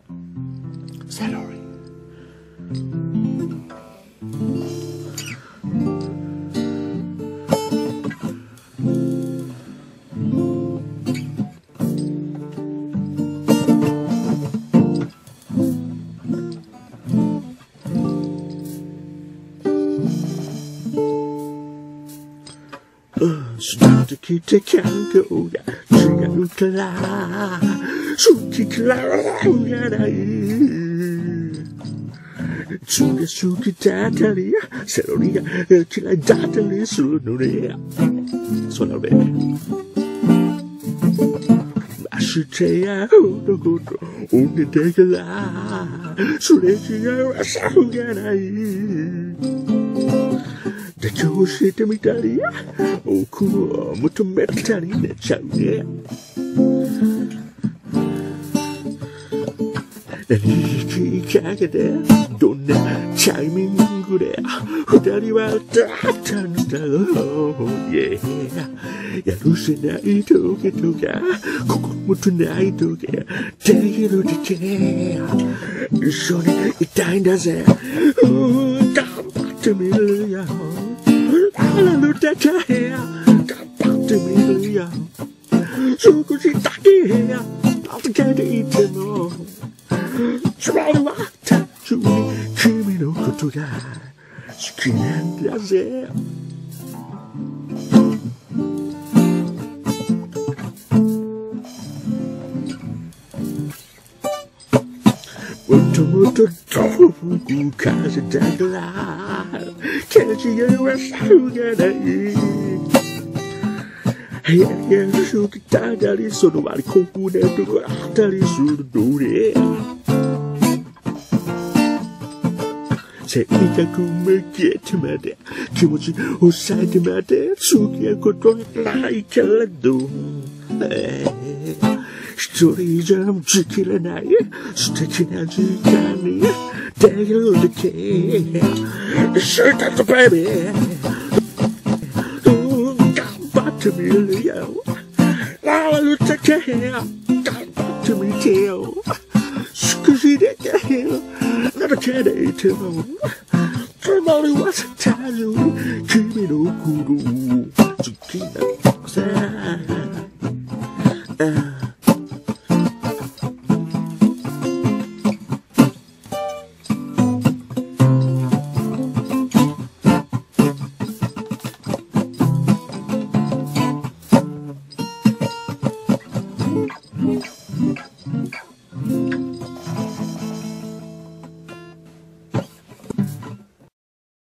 セロリ。 育ってきた環境が違うから好き嫌いがない。血が好きだったりセロリが嫌いだったりするのね。その上ましてや男と女だからすれ違う朝がない。妥協してみたり奥を求めたり寝ちゃうね。何きっかけでどんなタイミングで二人は出会ったんだろう、yeah、やるせない時とか心もとない時できるだけ一緒にいたいんだぜ。頑張ってみるよ。あのだけ頑張ってみるよ。少しだけ預けていてもつまりは単純に君のことが好きなんだぜ。もともと遠く風だから感じがは差がない。部屋が好きだったりその割りここでとかあったりするのね。性格向けてまで気持ち抑えてまで付き合うことないけれど、一人じゃ持ちきれない素敵な時間にできるだけ一緒にだとベイビー頑張ってみるよ。あるだけ頑張ってみてよ。少しだけなだけでいてもつまりは単純に君のこと